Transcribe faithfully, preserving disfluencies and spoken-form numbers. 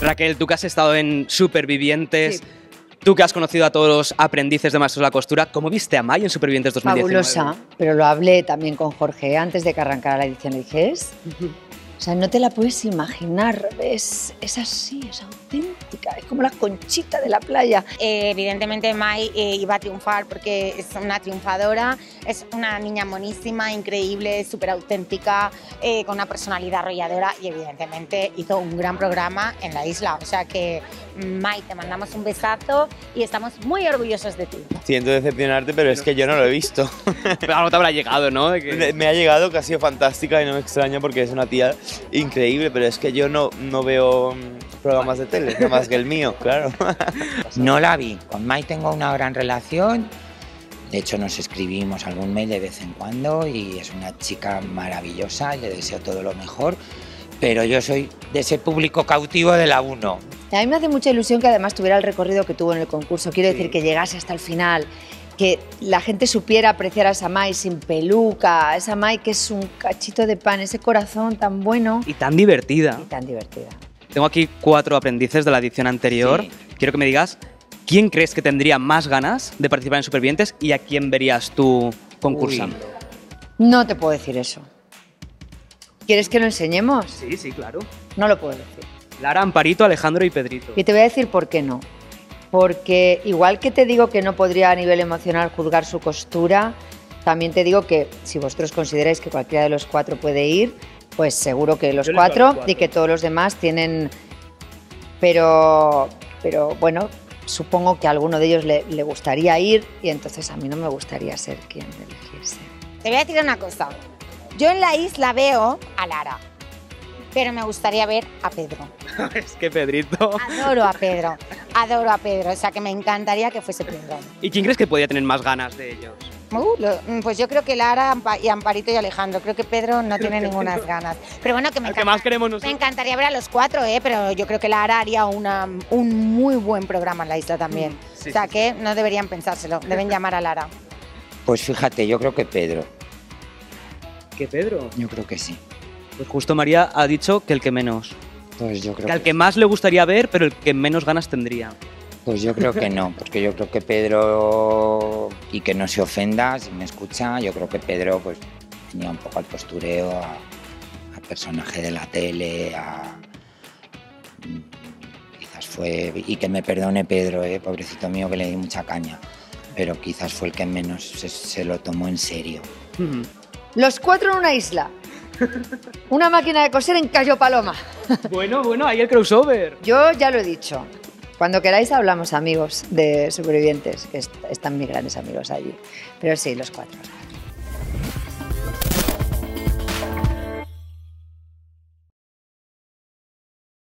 Raquel, tú que has estado en Supervivientes, Sí. tú que has conocido a todos los aprendices de Maestros de la Costura, ¿cómo viste a Mai en Supervivientes dos mil diecinueve? Fabulosa, pero lo hablé también con Jorge antes de que arrancara la edición. Le dije, es... O sea, no te la puedes imaginar, es, es así, es auténtica, es como la Conchita de la playa. Eh, evidentemente Mai eh, iba a triunfar porque es una triunfadora, es una niña monísima, increíble, súper auténtica, eh, con una personalidad arrolladora y evidentemente hizo un gran programa en la isla. O sea que Mai, te mandamos un besazo y estamos muy orgullosos de ti. Siento decepcionarte, pero es que yo no lo he visto. Pero algo te habrá llegado, ¿no? De que... Me, me ha llegado, que ha sido fantástica y no me extraña porque es una tía increíble, pero es que yo no, no veo programas de tele, nada más que el mío, claro. No la vi. Con Mai tengo una gran relación. De hecho, nos escribimos algún mail de vez en cuando y es una chica maravillosa y le deseo todo lo mejor. Pero yo soy de ese público cautivo de la uno. A mí me hace mucha ilusión que además tuviera el recorrido que tuvo en el concurso. Quiero Sí. decir, que llegase hasta el final, que la gente supiera apreciar a esa Mai sin peluca, a esa Mai que es un cachito de pan, ese corazón tan bueno Y tan divertida. y tan divertida. Tengo aquí cuatro aprendices de la edición anterior. Sí. Quiero que me digas quién crees que tendría más ganas de participar en Supervivientes y a quién verías tú concursando. No te puedo decir eso. ¿Quieres que lo enseñemos? Sí, sí, claro. No lo puedo decir. Lara, Amparito, Alejandro y Pedrito. Y te voy a decir por qué no. Porque igual que te digo que no podría a nivel emocional juzgar su costura, también te digo que si vosotros consideráis que cualquiera de los cuatro puede ir, pues seguro que los Yo les doy a los cuatro, cuatro. y que todos los demás tienen... Pero, pero bueno, supongo que a alguno de ellos le, le gustaría ir y entonces a mí no me gustaría ser quien eligiese. Te voy a decir una cosa. Yo en la isla veo a Lara, pero me gustaría ver a Pedro. Es que Pedrito. Adoro a Pedro, adoro a Pedro, o sea que me encantaría que fuese Pedro. ¿Y quién crees que podría tener más ganas de ellos? Uh, lo- pues yo creo que Lara Ampa- y Amparito y Alejandro, creo que Pedro no tiene ninguna ganas. Pero bueno, que me, Al que encanta- más queremos me nosotros. encantaría ver a los cuatro, ¿eh? Pero yo creo que Lara haría una, un muy buen programa en la isla también. Sí, o sea sí, que no deberían pensárselo, deben llamar a Lara. Pues fíjate, yo creo que Pedro. ¿Qué Pedro? Yo creo que sí. Pues justo María ha dicho que el que menos. Pues yo creo Que al que, que más le gustaría ver, pero el que menos ganas tendría. pues yo creo que no, porque yo creo que Pedro, y que no se ofenda si me escucha, yo creo que Pedro pues tenía un poco al postureo, a, al personaje de la tele, a mm, quizás fue, y que me perdone Pedro, eh, pobrecito mío, que le di mucha caña, pero quizás fue el que menos se, se lo tomó en serio. Los cuatro en una isla. Una máquina de coser en Cayo Paloma. Bueno, bueno, ahí el crossover. Yo ya lo he dicho. Cuando queráis hablamos, amigos de Supervivientes, que est- están mis grandes amigos allí. Pero sí, los cuatro.